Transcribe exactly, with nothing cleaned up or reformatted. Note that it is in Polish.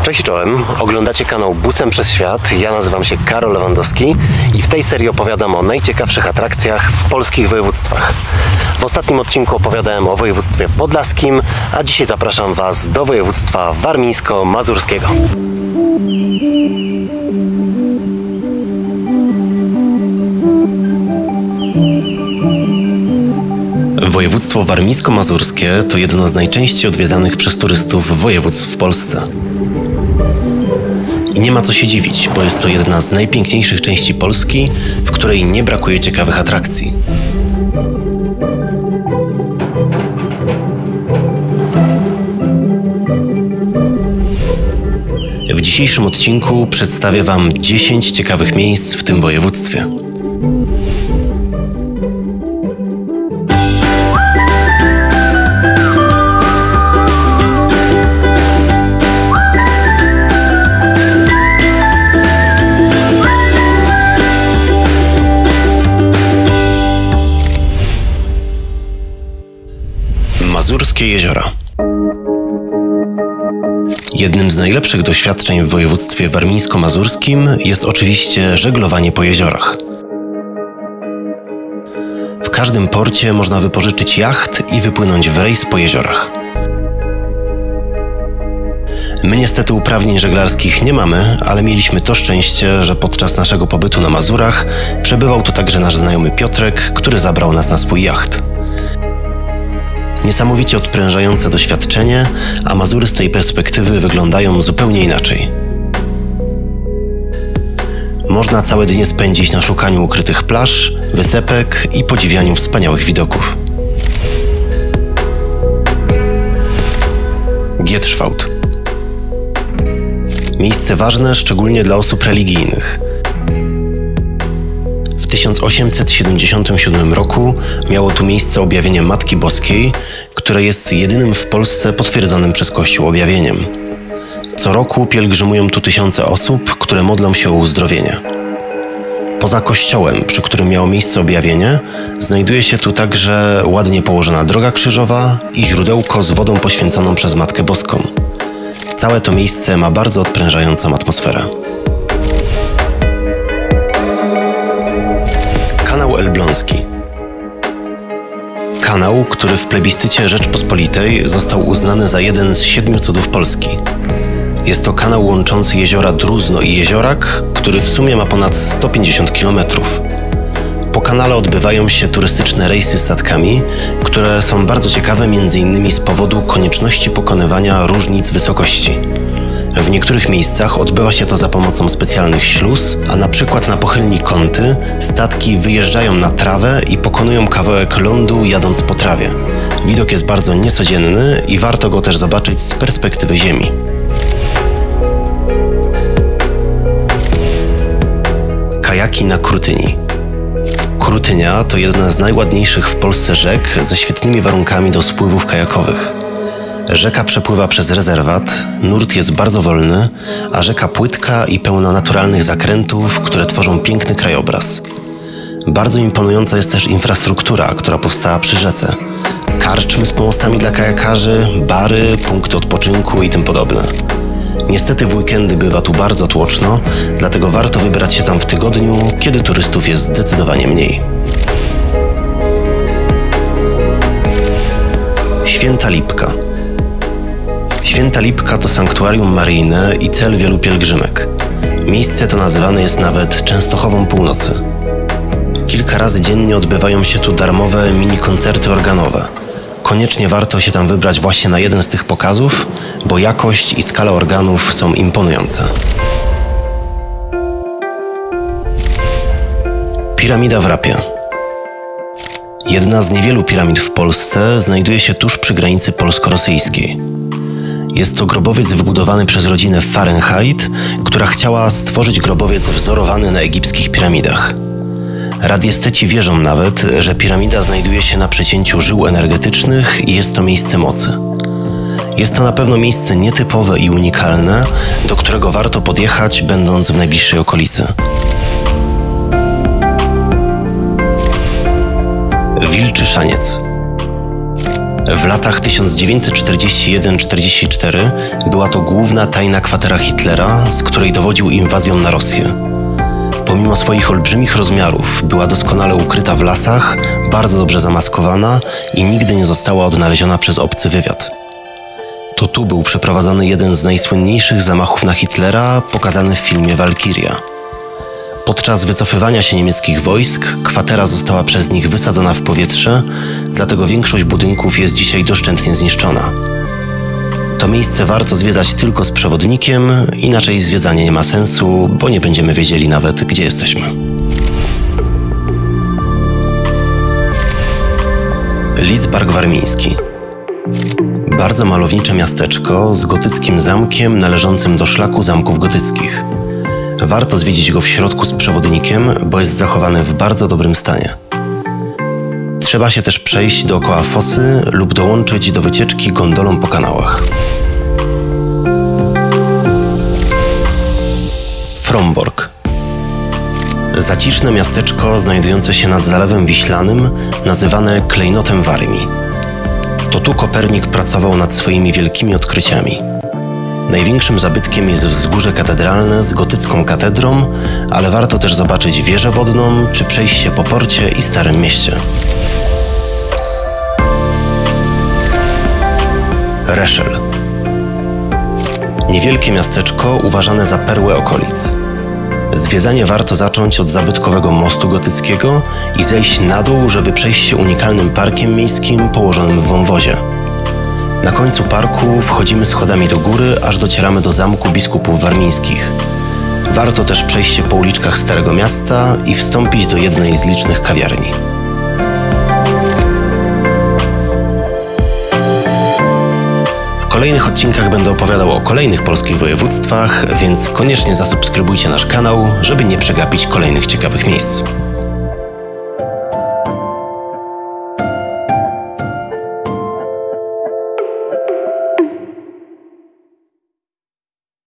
Cześć czołem, oglądacie kanał Busem przez Świat, ja nazywam się Karol Lewandowski i w tej serii opowiadam o najciekawszych atrakcjach w polskich województwach. W ostatnim odcinku opowiadałem o województwie podlaskim, a dzisiaj zapraszam Was do województwa warmińsko-mazurskiego. Województwo warmińsko-mazurskie to jedno z najczęściej odwiedzanych przez turystów województw w Polsce. I nie ma co się dziwić, bo jest to jedna z najpiękniejszych części Polski, w której nie brakuje ciekawych atrakcji. W dzisiejszym odcinku przedstawię Wam dziesięć ciekawych miejsc w tym województwie. Mazurskie jeziora. Jednym z najlepszych doświadczeń w województwie warmińsko-mazurskim jest oczywiście żeglowanie po jeziorach. W każdym porcie można wypożyczyć jacht i wypłynąć w rejs po jeziorach. My niestety uprawnień żeglarskich nie mamy, ale mieliśmy to szczęście, że podczas naszego pobytu na Mazurach przebywał tu także nasz znajomy Piotrek, który zabrał nas na swój jacht. Niesamowicie odprężające doświadczenie, a Mazury z tej perspektywy wyglądają zupełnie inaczej. Można całe dnie spędzić na szukaniu ukrytych plaż, wysepek i podziwianiu wspaniałych widoków. Gietrzwałd. Miejsce ważne szczególnie dla osób religijnych. W tysiąc osiemset siedemdziesiątym siódmym roku miało tu miejsce objawienie Matki Boskiej, które jest jedynym w Polsce potwierdzonym przez Kościół objawieniem. Co roku pielgrzymują tu tysiące osób, które modlą się o uzdrowienie. Poza kościołem, przy którym miało miejsce objawienie, znajduje się tu także ładnie położona droga krzyżowa i źródełko z wodą poświęconą przez Matkę Boską. Całe to miejsce ma bardzo odprężającą atmosferę. Kanał Elbląski. Kanał, który w plebiscycie Rzeczpospolitej został uznany za jeden z siedmiu cudów Polski. Jest to kanał łączący jeziora Druzno i Jeziorak, który w sumie ma ponad sto pięćdziesiąt kilometrów. Po kanale odbywają się turystyczne rejsy statkami, które są bardzo ciekawe między innymi z powodu konieczności pokonywania różnic wysokości. W niektórych miejscach odbywa się to za pomocą specjalnych śluz, a na przykład na pochylni Kąty statki wyjeżdżają na trawę i pokonują kawałek lądu jadąc po trawie. Widok jest bardzo niecodzienny i warto go też zobaczyć z perspektywy ziemi. Kajaki na Krutyni. Krutynia to jedna z najładniejszych w Polsce rzek ze świetnymi warunkami do spływów kajakowych. Rzeka przepływa przez rezerwat, nurt jest bardzo wolny, a rzeka płytka i pełna naturalnych zakrętów, które tworzą piękny krajobraz. Bardzo imponująca jest też infrastruktura, która powstała przy rzece. Karczmy z pomostami dla kajakarzy, bary, punkty odpoczynku i tym podobne. Niestety w weekendy bywa tu bardzo tłoczno, dlatego warto wybrać się tam w tygodniu, kiedy turystów jest zdecydowanie mniej. Święta Lipka. Święta Lipka to sanktuarium maryjne i cel wielu pielgrzymek. Miejsce to nazywane jest nawet Częstochową Północy. Kilka razy dziennie odbywają się tu darmowe mini-koncerty organowe. Koniecznie warto się tam wybrać właśnie na jeden z tych pokazów, bo jakość i skala organów są imponujące. Piramida w Rapie. Jedna z niewielu piramid w Polsce znajduje się tuż przy granicy polsko-rosyjskiej. Jest to grobowiec wybudowany przez rodzinę Fahrenheit, która chciała stworzyć grobowiec wzorowany na egipskich piramidach. Radiesteci wierzą nawet, że piramida znajduje się na przecięciu żył energetycznych i jest to miejsce mocy. Jest to na pewno miejsce nietypowe i unikalne, do którego warto podjechać, będąc w najbliższej okolicy. Wilczy Szaniec. W latach tysiąc dziewięćset czterdziesty pierwszy do czterdziestego czwartego była to główna tajna kwatera Hitlera, z której dowodził inwazją na Rosję. Pomimo swoich olbrzymich rozmiarów była doskonale ukryta w lasach, bardzo dobrze zamaskowana i nigdy nie została odnaleziona przez obcy wywiad. To tu był przeprowadzony jeden z najsłynniejszych zamachów na Hitlera, pokazany w filmie Walkiria. Podczas wycofywania się niemieckich wojsk kwatera została przez nich wysadzona w powietrze, dlatego większość budynków jest dzisiaj doszczętnie zniszczona. To miejsce warto zwiedzać tylko z przewodnikiem, inaczej zwiedzanie nie ma sensu, bo nie będziemy wiedzieli nawet, gdzie jesteśmy. Lidzbark Warmiński. Bardzo malownicze miasteczko z gotyckim zamkiem należącym do szlaku zamków gotyckich. Warto zwiedzić go w środku z przewodnikiem, bo jest zachowany w bardzo dobrym stanie. Trzeba się też przejść dookoła fosy lub dołączyć do wycieczki gondolą po kanałach. Frombork. Zaciszne miasteczko znajdujące się nad Zalewem Wiślanym, nazywane klejnotem Warmii. To tu Kopernik pracował nad swoimi wielkimi odkryciami. Największym zabytkiem jest wzgórze katedralne z gotycką katedrą, ale warto też zobaczyć wieżę wodną czy przejść się po porcie i Starym Mieście. Reszel. Niewielkie miasteczko uważane za perłę okolic. Zwiedzanie warto zacząć od zabytkowego mostu gotyckiego i zejść na dół, żeby przejść się unikalnym parkiem miejskim położonym w wąwozie. Na końcu parku wchodzimy schodami do góry, aż docieramy do zamku biskupów warmińskich. Warto też przejść się po uliczkach Starego Miasta i wstąpić do jednej z licznych kawiarni. W kolejnych odcinkach będę opowiadał o kolejnych polskich województwach, więc koniecznie zasubskrybujcie nasz kanał, żeby nie przegapić kolejnych ciekawych miejsc.